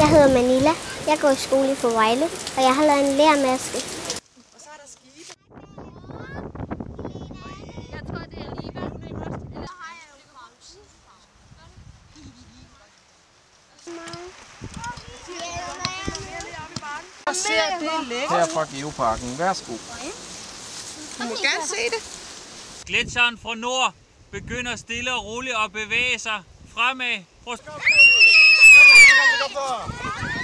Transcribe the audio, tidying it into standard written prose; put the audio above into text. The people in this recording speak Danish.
hedder Manila. Jeg går i skole i Vejle, og jeg har lavet en lermaske. Og så er der skibe. Jeg tror, det er Liva. Eller har jeg jo Og ser det lækkert. Her fra Geoparken. Værsgo. Du må gerne se det. Gletsjeren fra nord begynder stille og roligt at bevæge sig fremad.